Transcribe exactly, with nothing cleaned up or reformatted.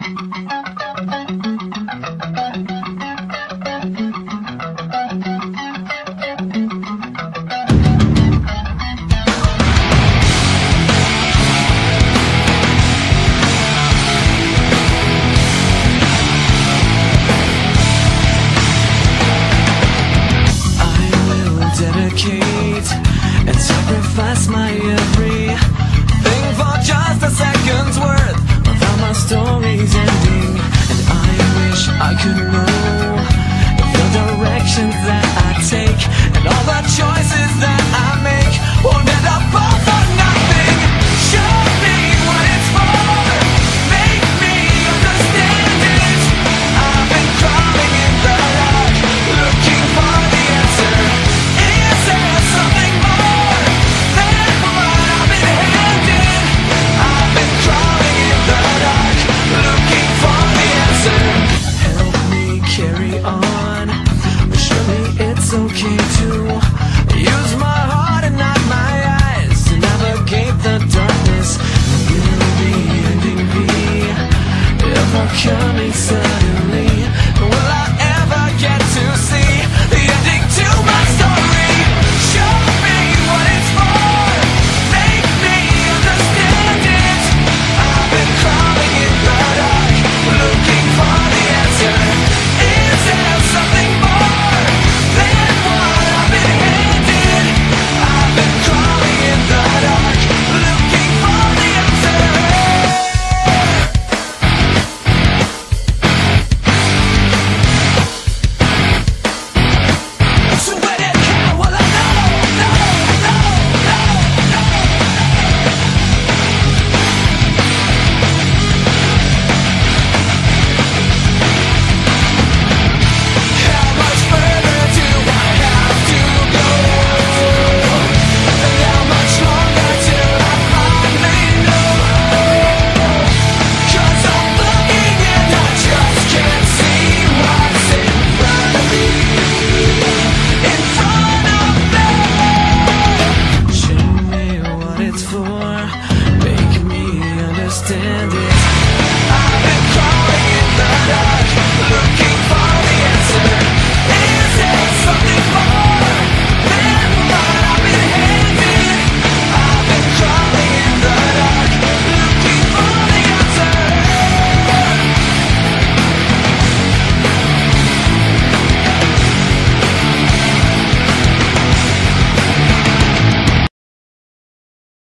And sacrifice my everything for just a second's worth without my story's ending. And I wish I could know the directions that I take, and all the choices that I make won't end up all for nothing. Show me what it's for, make me understand it. I've been crawling in the dark, looking for the answer. Is there something more than what I've been handed? I've been crawling in the dark, looking for the answer. Help me carry on, surely it's okay to use my heart and not my eyes to navigate the darkness. Will the ending be ever coming suddenly? Will I ever get to see the ending to my story? Show me what it's for, make me understand it. I've been crawling in the dark, looking for the answer. Is there something more than what I've been handed? I've been crawling in the dark, looking for the answer. So when it comes, well I know, know, know, know, know. How much further do I have to go? And how much longer till I finally know? 'Cause I'm looking and I just can't see what's in front of me. In front of me. Show me what it's for, make me understand it. I've been crawling in the dark, looking